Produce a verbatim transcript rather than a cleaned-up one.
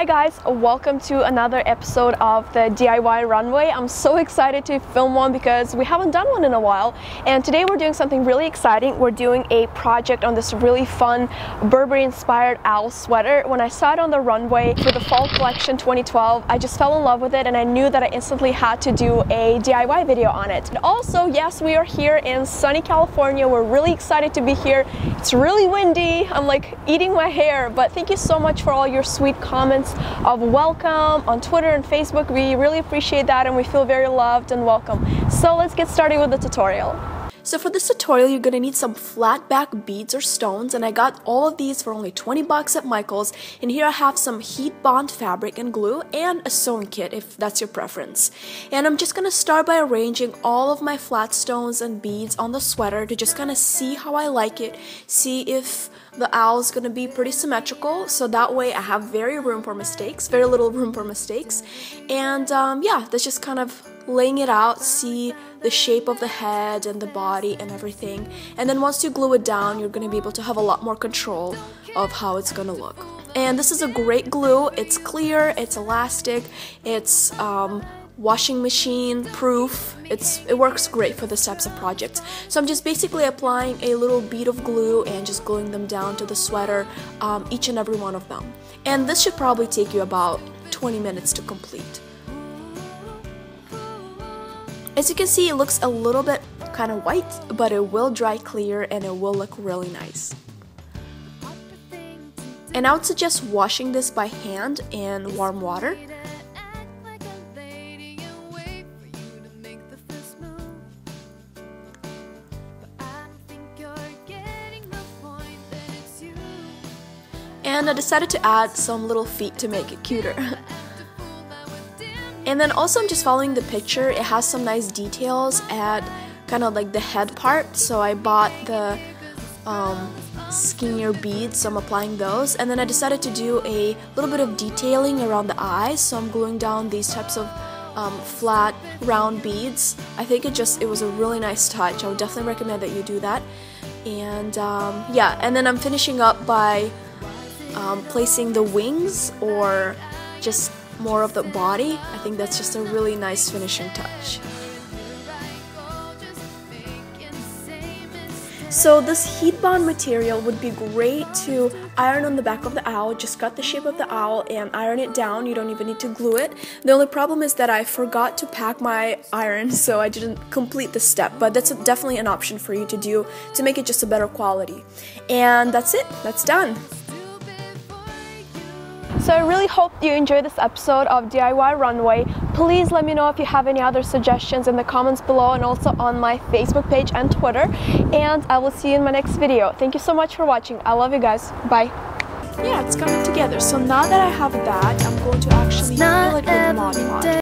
guys, welcome to another episode of the D I Y Runway. I'm so excited to film one because we haven't done one in a while, and today we're doing something really exciting. We're doing a project on this really fun Burberry inspired owl sweater. When I saw it on the runway for the fall collection twenty twelve, I just fell in love with it, and I knew that I instantly had to do a D I Y video on it. And also, yes, we are here in sunny California. We're really excited to be here. It's really windy. I'm like eating my hair, but thank you so much for all your sweet comments of welcome on Twitter and Facebook. We really appreciate that, and we feel very loved and welcome. So let's get started with the tutorial. So for this tutorial, you're gonna need some flat back beads or stones, and I got all of these for only twenty bucks at Michael's. And here I have some heat bond fabric and glue and a sewing kit if that's your preference. And I'm just gonna start by arranging all of my flat stones and beads on the sweater to just kind of see how I like it, see if the owl is gonna be pretty symmetrical, so that way I have very room for mistakes, very little room for mistakes. And um, yeah, that's just kind of laying it out, see the shape of the head and the body and everything. And then once you glue it down, you're gonna be able to have a lot more control of how it's gonna look. And this is a great glue. It's clear, it's elastic, it's um, washing machine proof. It's it works great for this types of projects. So I'm just basically applying a little bead of glue and just gluing them down to the sweater, um, each and every one of them. And this should probably take you about twenty minutes to complete. As you can see, it looks a little bit kind of white, but it will dry clear and it will look really nice. And I would suggest washing this by hand in warm water. And I decided to add some little feet to make it cuter. And then also I'm just following the picture. It has some nice details at kind of like the head part, so I bought the um, skinnier beads, so I'm applying those. And then I decided to do a little bit of detailing around the eyes, so I'm gluing down these types of um, flat round beads. I think it just it was a really nice touch. I would definitely recommend that you do that. And um, yeah, and then I'm finishing up by um, placing the wings or just more of the body. I think that's just a really nice finishing touch. So this heat bond material would be great to iron on the back of the owl. Just cut the shape of the owl and iron it down. You don't even need to glue it. The only problem is that I forgot to pack my iron, so I didn't complete the step, but that's definitely an option for you to do to make it just a better quality. And that's it, that's done. So I really hope you enjoyed this episode of D I Y Runway. Please let me know if you have any other suggestions in the comments below, and also on my Facebook page and Twitter. And I will see you in my next video. Thank you so much for watching. I love you guys. Bye. Yeah, it's coming together. So now that I have that, I'm going to actually fill it with Mod Podge.